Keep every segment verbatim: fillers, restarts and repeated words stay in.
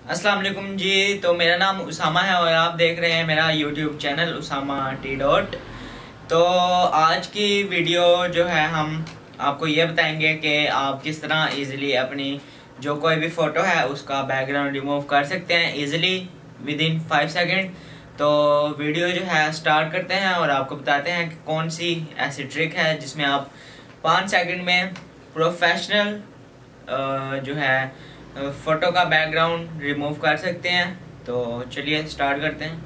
अस्सलाम वालेकुम जी। तो मेरा नाम उसामा है और आप देख रहे हैं मेरा YouTube channel Usama T dot. तो आज की वीडियो जो है हम आपको ये बताएंगे कि आप किस तरह इजीली अपनी जो कोई भी फ़ोटो है उसका बैकग्राउंड रिमूव कर सकते हैं easily with in five second. तो वीडियो जो है स्टार्ट करते हैं और आपको बताते हैं कि कौन सी ऐसी ट्रिक है जिसमें आप पाँच सेकंड में प्रोफेशनल जो है फ़ोटो का बैकग्राउंड रिमूव कर सकते हैं। तो चलिए स्टार्ट करते हैं।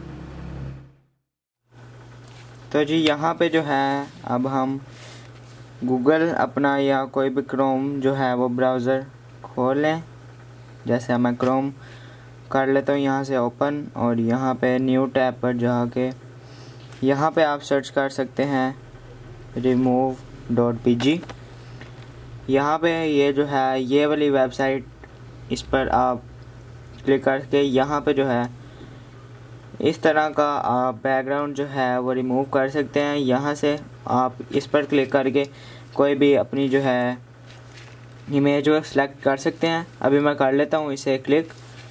तो जी यहाँ पे जो है अब हम गूगल अपना या कोई भी क्रोम जो है वो ब्राउज़र खोल लें। जैसे मैं क्रोम कर लेता हूँ यहाँ से ओपन, और यहाँ पे न्यू टैब पर जाके यहाँ पे आप सर्च कर सकते हैं रिमूव डॉट पी जी। यहाँ पे ये जो है ये वाली वेबसाइट, इस पर आप क्लिक करके यहाँ पे जो है इस तरह का आप बैकग्राउंड जो है वो रिमूव कर सकते हैं। यहाँ से आप इस पर क्लिक करके कोई भी अपनी जो है इमेज वो सेलेक्ट कर सकते हैं। अभी मैं कर लेता हूँ इसे क्लिक।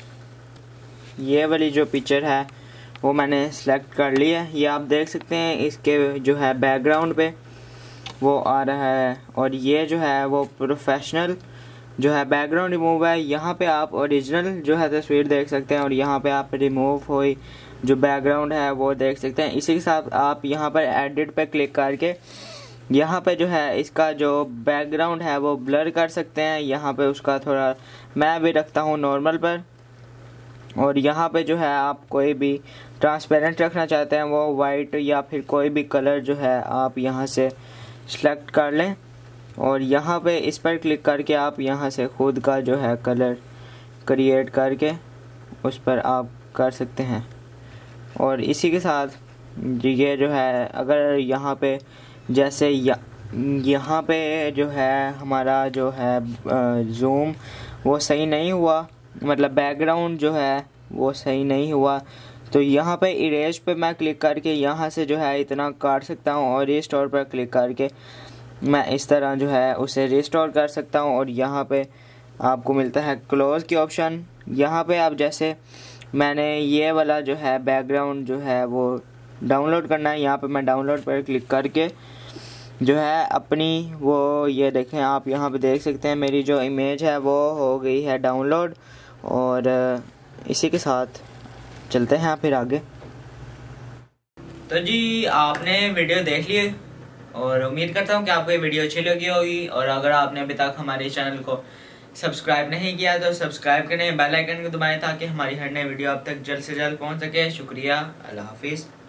ये वाली जो पिक्चर है वो मैंने सेलेक्ट कर ली है। ये आप देख सकते हैं इसके जो है बैकग्राउंड पे वो आ रहा है, और ये जो है वो प्रोफेशनल जो है बैकग्राउंड रिमूव है। यहाँ पे आप ओरिजिनल जो है तस्वीर देख सकते हैं और यहाँ पे आप रिमूव हुई जो बैकग्राउंड है वो देख सकते हैं। इसी के साथ आप यहाँ पर एडिट पे क्लिक करके यहाँ पे जो है इसका जो बैकग्राउंड है वो ब्लर कर सकते हैं। यहाँ पे उसका थोड़ा मैं भी रखता हूँ नॉर्मल पर, और यहाँ पे जो है आप कोई भी ट्रांसपेरेंट रखना चाहते हैं वो वाइट या फिर कोई भी कलर जो है आप यहाँ से सेलेक्ट कर लें, और यहाँ पे इस पर क्लिक करके आप यहाँ से खुद का जो है कलर क्रिएट करके उस पर आप कर सकते हैं। और इसी के साथ ये जो है अगर यहाँ पे जैसे या, यहाँ पे जो है हमारा जो है जूम वो सही नहीं हुआ, मतलब बैकग्राउंड जो है वो सही नहीं हुआ, तो यहाँ पे इरेज पे मैं क्लिक करके यहाँ से जो है इतना काट सकता हूँ, और रिस्टोर पर क्लिक करके मैं इस तरह जो है उसे रिस्टोर कर सकता हूँ। और यहाँ पे आपको मिलता है क्लोज की ऑप्शन। यहाँ पे आप जैसे मैंने ये वाला जो है बैकग्राउंड जो है वो डाउनलोड करना है, यहाँ पे मैं डाउनलोड पर क्लिक करके जो है अपनी वो ये देखें आप यहाँ पे देख सकते हैं मेरी जो इमेज है वो हो गई है डाउनलोड। और इसी के साथ चलते हैं फिर आगे। तो जी आपने वीडियो देख ली और उम्मीद करता हूँ कि आपको ये वीडियो अच्छी लगी होगी, और अगर आपने अभी तक हमारे चैनल को सब्सक्राइब नहीं किया तो सब्सक्राइब करें, बेल आइकन को दबाएं ताकि हमारी हर नई वीडियो आप तक जल्द से जल्द पहुँच सके। शुक्रिया, अल्लाह हाफिज़।